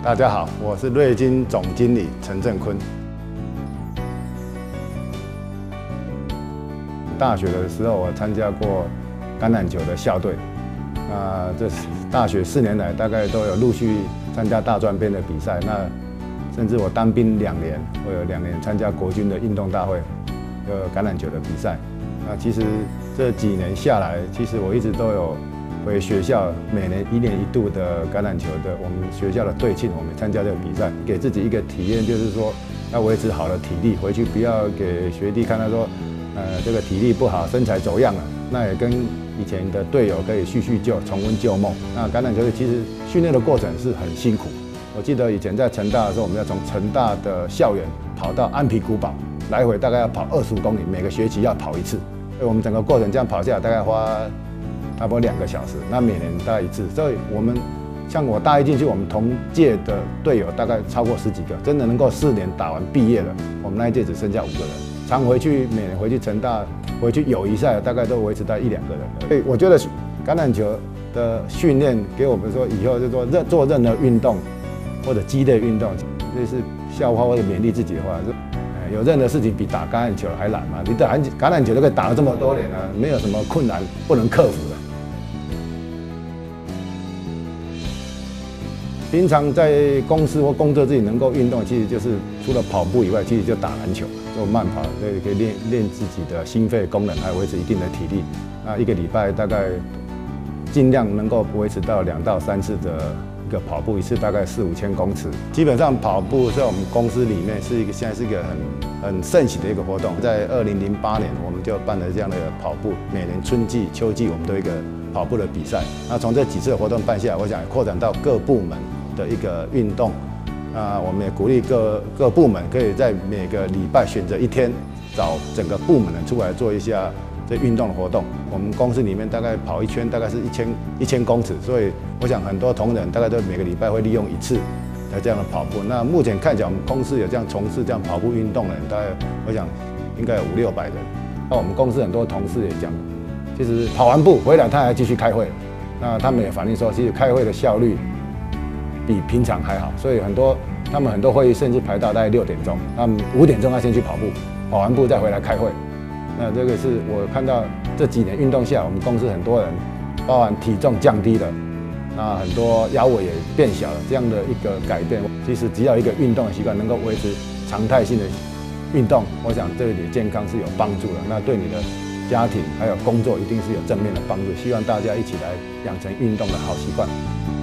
大家好，我是瑞金总经理陈正坤。大学的时候，我参加过橄榄球的校队。这大学4年来，大概都有陆续参加大专杯的比赛。那甚至我当兵2年，我有2年参加国军的运动大会，有橄榄球的比赛。那其实这几年下来，其实我一直都有回学校，每年1年1度的橄榄球的我们学校的队庆，我们参加这个比赛，给自己一个体验，就是说要维持好的体力，回去不要给学弟看到说，这个体力不好，身材走样了。那也跟以前的队友可以叙叙旧，重温旧梦。那橄榄球队其实训练的过程是很辛苦。我记得以前在成大的时候，我们要从成大的校园跑到安皮古堡，来回大概要跑25公里，每个学期要跑1次。所以我们整个过程这样跑下来，大概花差不多2个小时。那每年大概1次，所以我们像我大一进去，我们同届的队友大概超过10几个，真的能够4年打完毕业了。我们那一届只剩下5个人，常回去每年回去成大回去友谊赛，大概都维持在1、2个人。所以我觉得橄榄球的训练给我们说，以后就说做任何运动或者激烈运动，就是笑话或者勉励自己的话，有任何事情比打橄榄球还难吗？你打橄榄球都可以打了这么多年了，没有什么困难不能克服的。平常在公司或工作自己能够运动，其实就是除了跑步以外，其实就打篮球，做慢跑，可以练自己的心肺功能，还维持一定的体力。那1个礼拜大概尽量能够维持到2到3次的一个跑步，1次大概4、5千公尺。基本上跑步在我们公司里面现在是一个很盛行的一个活动。在2008年，我们就办了这样的跑步，每年春季、秋季我们都有一个跑步的比赛。那从这几次的活动办下来，我想扩展到各部门的一个运动。我们也鼓励各部门可以在每个礼拜选择1天，找整个部门的出来做一下这运动的活动。我们公司里面大概跑1圈大概是1000公尺，所以我想很多同仁大概都每个礼拜会利用1次的这样的跑步。那目前看起来我们公司有这样从事这样跑步运动的人，大概我想应该有500-600人。那我们公司很多同事也讲，其实跑完步回来他还继续开会。那他们也反映说，其实开会的效率比平常还好，所以他们很多会议甚至排到大概6点钟，他们5点钟要先去跑步，跑完步再回来开会。那这个是我看到这几年运动下，我们公司很多人，包含体重降低了，那很多腰围也变小了，这样的一个改变，其实只要一个运动的习惯能够维持常态性的运动，我想对你的健康是有帮助的。那对你的家庭还有工作一定是有正面的帮助。希望大家一起来养成运动的好习惯。